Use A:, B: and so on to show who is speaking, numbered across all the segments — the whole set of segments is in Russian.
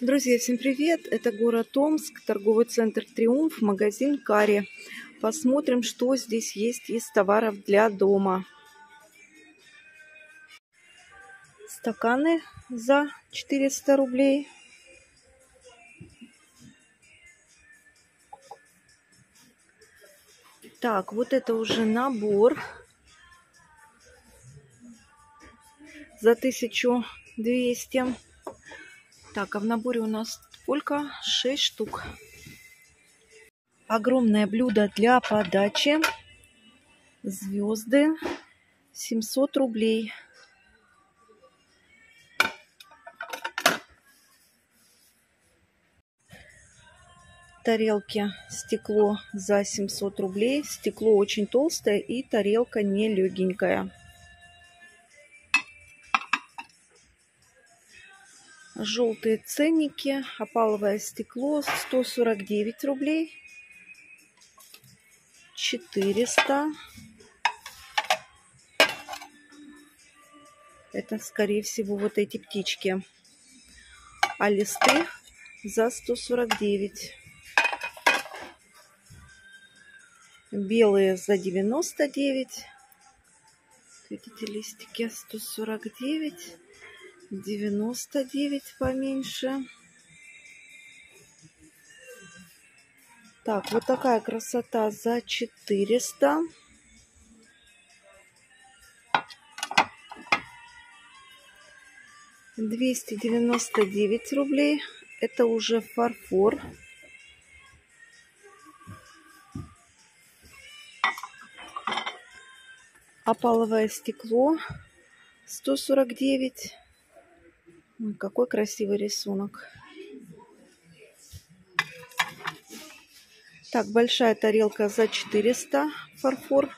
A: Друзья, всем привет! Это город Омск, торговый центр «Триумф», магазин «Кари». Посмотрим, что здесь есть из товаров для дома. Стаканы за 400 рублей. Так, вот это уже набор за 1200. Так, а в наборе у нас сколько? 6 штук. Огромное блюдо для подачи. Звезды. 700 рублей. Тарелки стекло за 700 рублей. Стекло очень толстое и тарелка не легенькая. Желтые ценники. Опаловое стекло 149 рублей. 400. Это, скорее всего, вот эти птички. А листы за 149. Белые за 99. Видите, листики 149. 99 поменьше. Так, вот такая красота за 400. $299 рублей. Это уже фарфор. Опаловое стекло 149. Ой, какой красивый рисунок. Так, большая тарелка за 400. Фарфор.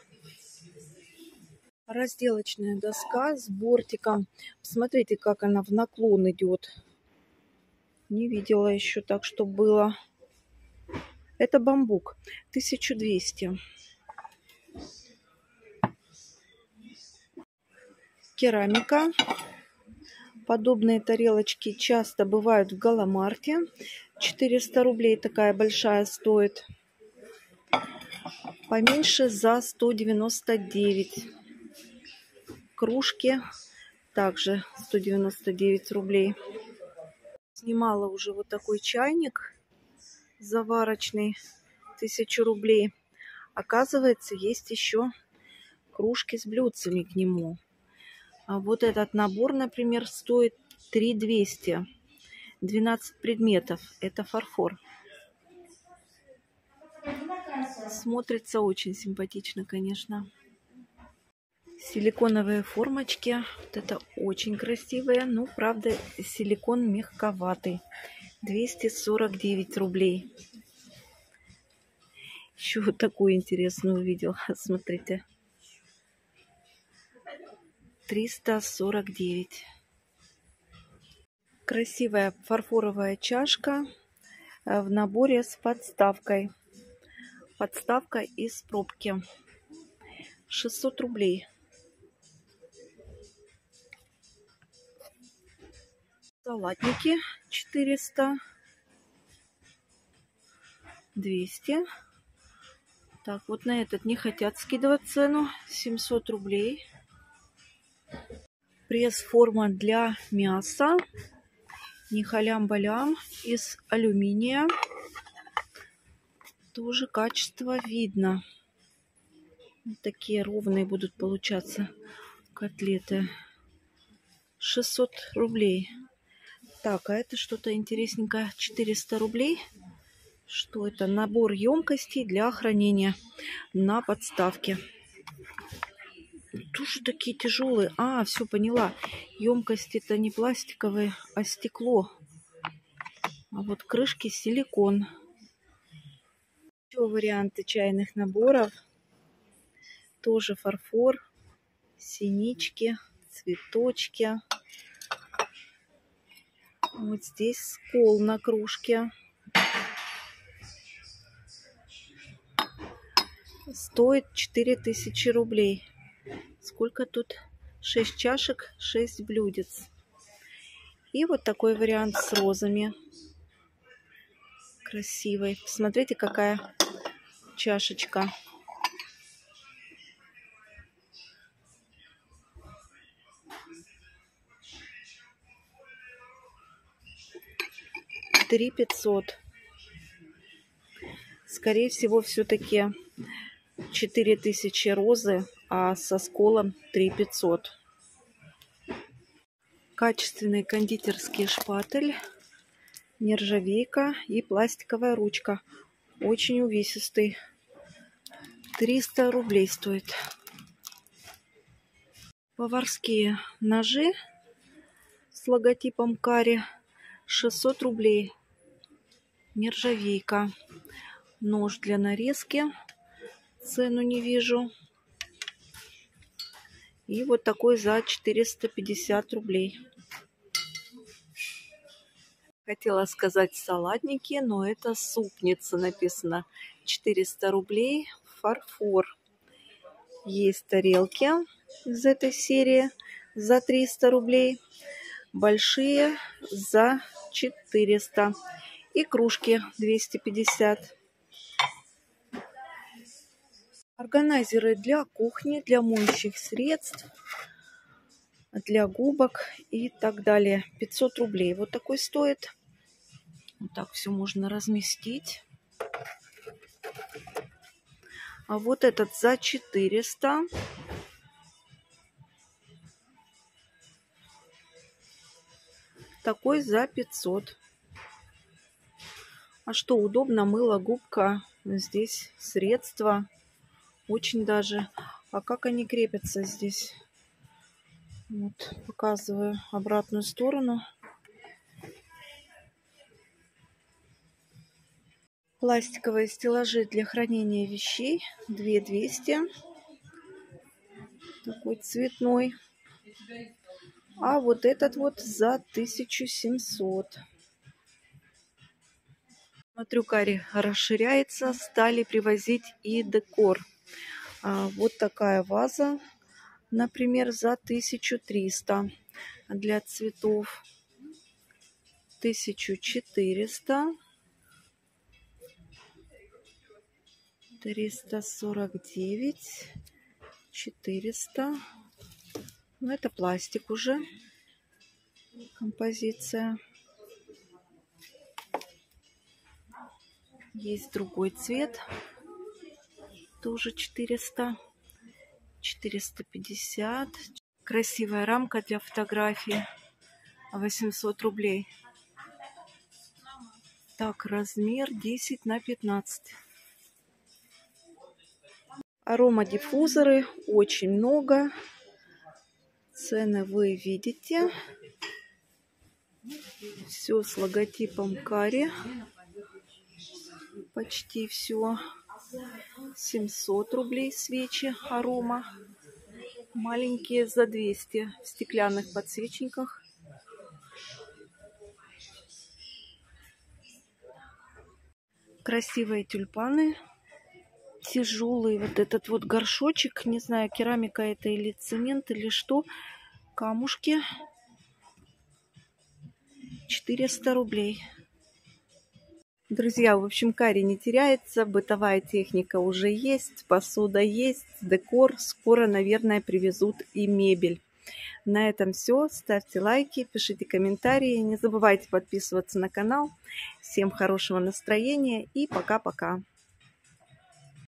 A: Разделочная доска с бортиком. Посмотрите, как она в наклон идет. Не видела еще так, что было. Это бамбук. 1200. Керамика. Подобные тарелочки часто бывают в Галамарте. 400 рублей такая большая стоит. Поменьше за 199. Кружки также 199 рублей. Снимала уже вот такой чайник заварочный. 1000 рублей. Оказывается, есть еще кружки с блюдцами к нему. А вот этот набор, например, стоит 3200. 12 предметов. Это фарфор. Смотрится очень симпатично, конечно. Силиконовые формочки. Вот это очень красивые. Но, правда, силикон мягковатый. 249 рублей. Еще вот такую интересную увидел. Смотрите. 349. Красивая фарфоровая чашка в наборе с подставкой. Подставка из пробки. 600 рублей. Салатники 400. 200. Так, вот на этот не хотят скидывать цену. 700 рублей. Пресс-форма для мяса. Не халям-балям. Из алюминия. Тоже качество видно. Вот такие ровные будут получаться котлеты. 600 рублей. Так, а это что-то интересненькое. 400 рублей. Что это? Набор емкостей для хранения на подставке. Тоже такие тяжелые. А, все, поняла. Емкости-то не пластиковые, а стекло. А вот крышки силикон. Еще варианты чайных наборов. Тоже фарфор. Синички, цветочки. Вот здесь скол на кружке. Стоит 4000 рублей. Сколько тут? 6 чашек, 6 блюдец. И вот такой вариант с розами. Красивый. Смотрите, какая чашечка. Три 500. Скорее всего, все-таки 4000 розы, а со сколом 3 500. Качественный кондитерский шпатель, нержавейка и пластиковая ручка. Очень увесистый. 300 рублей стоит. Поварские ножи с логотипом карри. 600 рублей. Нержавейка. Нож для нарезки. Цену не вижу. И вот такой за 450 рублей. Хотела сказать салатники, но это супница написано. 400 рублей. Фарфор. Есть тарелки из этой серии за 300 рублей. Большие за 400. И кружки 250. Органайзеры для кухни, для моющих средств, для губок и так далее. 500 рублей. Вот такой стоит. Вот так все можно разместить. А вот этот за 400. Такой за 500. А что удобно, мыло, губка. Здесь средства. Очень даже. А как они крепятся здесь? Вот, показываю обратную сторону. Пластиковые стеллажи для хранения вещей. 2200. Такой цветной. А вот этот вот за 1700. Смотрю, карри расширяется. Стали привозить и декор. Вот такая ваза, например, за 1300 для цветов. 1400. 349. 400. Ну, это пластик уже. Композиция. Есть другой цвет. Тоже 400. 450. Красивая рамка для фотографии. 800 рублей. Так, размер 10 на 15. Аромадиффузоры очень много. Цены вы видите. Все с логотипом карри. Почти все. 700 рублей свечи арома. Маленькие за 200 в стеклянных подсвечниках. Красивые тюльпаны. Тяжелый вот этот вот горшочек. Не знаю, керамика это или цемент, или что. Камушки. 400 рублей. Друзья, в общем, карри не теряется. Бытовая техника уже есть. Посуда есть. Декор. Скоро, наверное, привезут и мебель. На этом все. Ставьте лайки, пишите комментарии. Не забывайте подписываться на канал. Всем хорошего настроения и пока-пока.